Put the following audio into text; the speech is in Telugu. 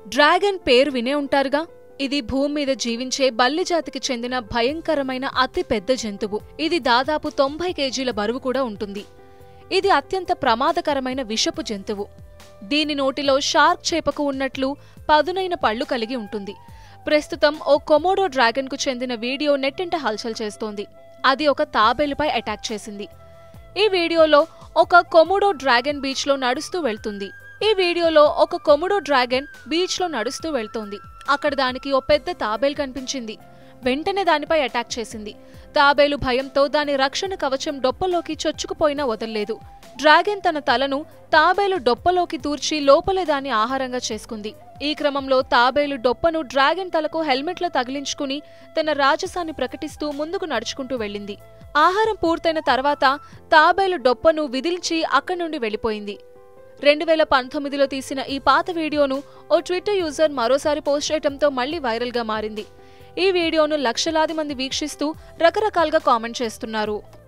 డ్రాగన్ పేరు వినే ఉంటారుగా. ఇది భూమి మీద జీవించే బల్లి జాతికి చెందిన భయంకరమైన అతి పెద్ద జంతువు. ఇది దాదాపు 90 కేజీల బరువు కూడా ఉంటుంది. ఇది అత్యంత ప్రమాదకరమైన విషపు జంతువు. దీని నోటిలో షార్క్ చేపకు ఉన్నట్లు పదునైన పళ్లు కలిగి ఉంటుంది. ప్రస్తుతం ఓ కొమోడో డ్రాగన్ కు చెందిన వీడియో నెట్టింట హల్చల్ చేస్తోంది. అది ఒక తాబేలుపై అటాక్ చేసింది. ఈ వీడియోలో ఒక కొమోడో డ్రాగన్ బీచ్లో నడుస్తూ వెళ్తుంది. అక్కడ దానికి ఓ పెద్ద తాబేలు కనిపించింది. వెంటనే దానిపై అటాక్ చేసింది. తాబేలు భయంతో దాని రక్షణ కవచం డొప్పలోకి చొచ్చుకుపోయినా వదల్లేదు. డ్రాగన్ తన తలను తాబేలు డొప్పలోకి దూర్చి లోపలే దాన్ని ఆహారంగా చేసుకుంది. ఈ క్రమంలో తాబేలు డొప్పను డ్రాగన్ తలకు హెల్మెట్లో తగిలించుకుని తన రాజసాన్ని ప్రకటిస్తూ ముందుకు నడుచుకుంటూ వెళ్ళింది. ఆహారం పూర్తయిన తర్వాత తాబేలు డొప్పను విదిల్చి అక్కడి నుండి వెళ్లిపోయింది. 2019లో తీసిన ఈ పాత వీడియోను ఓ ట్విట్టర్ యూజర్ మరోసారి పోస్ట్ చేయడంతో మళ్లీ వైరల్ గా మారింది. ఈ వీడియోను లక్షలాది మంది వీక్షిస్తూ రకరకాలుగా కామెంట్ చేస్తున్నారు.